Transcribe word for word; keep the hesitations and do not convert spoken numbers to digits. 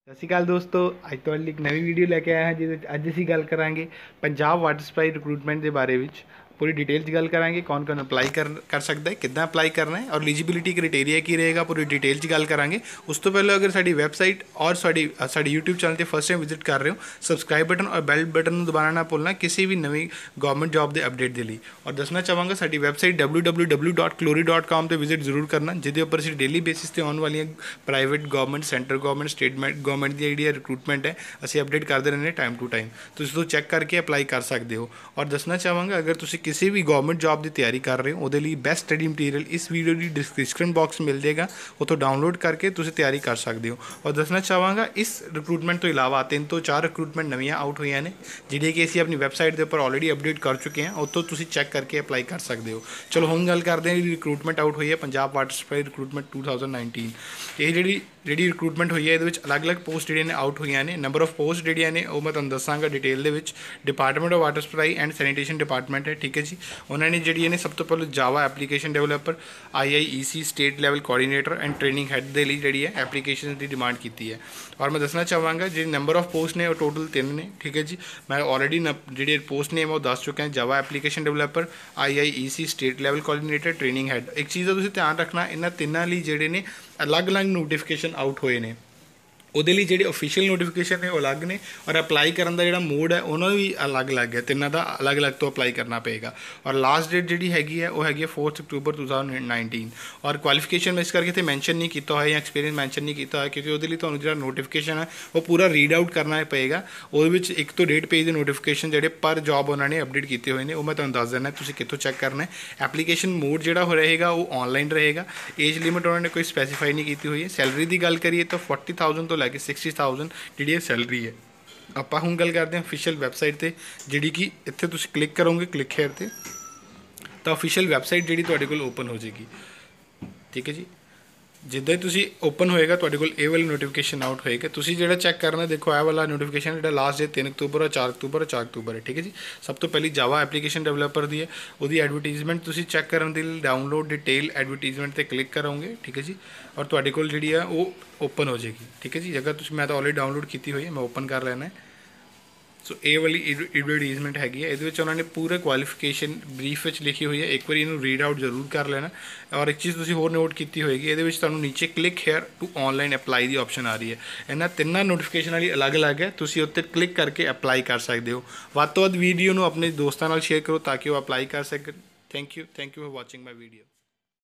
सत श्री अकाल दोस्तों, अज तुहाडे लई एक नवी वीडियो लैके आया हाँ जिहदे अज असीं गल करांगे पंजाब वाटर सप्लाई रिक्रूटमेंट के बारे में। पूरी डिटेल च गल करांगे, कौन कौन अपलाई कर कर सकता है, किद्दां अपलाई करना है और एलिजिबिलिटी क्राइटेरिया की रहेगा, पूरी डिटेल च गल करांगे। उस तो पहले अगर साडी वैबसाइट और साडी साडी यूट्यूब चैनल पर फर्स्ट टाइम विजिट कर रहे हो, सबसक्राइब बटन और बैल बटन दबाना ना भुलना किसी भी नवी गवर्नमेंट जॉब के अपडेट के लिए। और दसना चाहांगा साडी website W W W dot क्लोरी डॉट कॉम पर विजिट जरूर करना, जिहदे उपर असीं डेली बेसिस ते आउण वालियां private government, central government, state government की जी रिक्रूटमेंट है असीं अपडेट करते रहने टाइम टू टाइम। तुसीं तो चैक करके अपलाई कर सकते हो। और दसना चाहांगा अगर तुसीं किसी भी गवर्नमेंट जॉब की तैयारी कर रहे हो, वो बेस्ट स्टडी मटीरियल इस वीडियो की डिस्क्रिप्शन बॉक्स मिल जाएगा, उतों डाउनलोड करके तुसीं तैयारी कर सकते हो। और दसना चाहांगा इस रिक्रूटमेंट तो इलावा तीन तो चार रिक्रूटमेंट नवीं आउट हुई ने, जिहड़ियां कि असीं अपनी वैबसाइट के उपर ऑलरेडी अपडेट कर चुके हैं, उतों तुसीं चैक करके अपलाई कर सकते हो। चलो हुण गल करते हैं रिक्रूटमेंट आउट हुई है Punjab water supply recruitment two thousand nineteen. ये जी जी रिक्रूटमेंट हुई है, ये अलग अलग पोस्ट जी ने आउट हुई ने। नंबर ऑफ पोस्ट जी ने वो मैं तुहानूं दसांगा डिटेल दे विच। Department of water supply and sanitation department है, ठीक है जी। उन्होंने जी ने सब तो पहले Java application developer, I I E C state level coordinator and training head के लिए जी है एप्लीकेशन की डिमांड की है। और मैं दसना चाहांगा जी नंबर ऑफ पोस्ट ने वो टोटल तीन ने, ठीक है जी। मैं ऑलरेडी जी पोस्ट नेम वो दस चुका Java application developer, I I E C state level coordinator, training head. एक चीज़ का तुसीं ध्यान रखना, इन्होंने तिनों लिए जोड़े ने अलग अलग नोटिफिकेशन आउट हुए हैं। ਉਹਦੇ ਲਈ ਜਿਹੜੇ ऑफिशियल नोटिफिकेशन ने वो अलग ने, और अप्लाई करने का जो मोड है उन्होंने भी अलग अलग है, तिनों का अलग अलग तो अप्लाई करना पेगा। और लास्ट डेट जी हैगी है वो हैगी fourth October two thousand nineteen. और क्वालिफिकेशन मैं इस करके इतने मैंशन नहीं किया है या एक्सपीरियंस मैंशन नहीं किया है, क्योंकि वो तो जो नोटिफिकेशन है वो पूरा रीड आउट करना पेगा। वो एक तो डेढ़ पेज के नोटिफिकेशन जोड़े पर जॉब उन्होंने अपडेट किए हुए हैं, वो मैं तुहानूं दस देना तुसीं कितों चैक करना है। एप्लीकेशन मोड जोड़ा हो रहेगा वो ऑनलाइन रहेगा। एज लिमिट उन्होंने कोई स्पैसीफाई नहीं की हुई है। सैलरी की गल करिए तो फोर्टी थाउजेंड तो लैके सिक्सटी थाउजेंड जी सैलरी है। आप हूँ गल करते हैं ऑफिशियल वैबसाइट पर, जी कि इतने तुम क्लिक करोगे क्लिक हेयर से तो ऑफिशियल वैबसाइट जी तुहाडे कोल ओपन हो जाएगी, ठीक है जी। जिद्दां ही तुसीं ओपन होएगा तुहाडे कोल ये वाली नोटिफिकेशन आउट होएगा। तुसीं जिहड़ा चैक करना, देखो यह वाला नोटिफिकेशन जो लास्ट डेट तीन अक्तूबर और चार अक्तूबर और चार अक्तूबर है, ठीक है जी। सब तो पहली जावा एप्लीकेशन डेवलपर की है, वो एडवर्टीजमेंट तुसीं चैक करने के लिए डाउनलोड डिटेल एडवर्टीजमेंट पर क्लिक करोगे, ठीक है जी। और तुहाडे कोल जिहड़ी है वो ओपन हो जाएगी, ठीक है जी। अगर तुसीं मैं तो ऑलरेडी डाउनलोड की हुई है, मैं ओपन कर लेना है। सो ये वाली एडवर्टीजमेंट हैगी है, ये उन्होंने पूरे क्वालिफिकेशन ब्रीफ में लिखी हुई है, एक बार इन्हू रीड आउट जरूर कर लेना। और एक चीज़ तुसीं होर नोट की होएगी, ये तुहानूं नीचे click here to online apply की ऑप्शन आ रही है। इन्हां तिन्नां नोटिफिकेशन वाली अलग अलग है, तुसीं उत्ते क्लिक करके अप्लाई कर सकते हो। वध तो वध वीडियो नूं अपने दोस्तां नाल शेयर करो ताकि वो अप्लाई कर सकन। Thank you thank you for watching my video.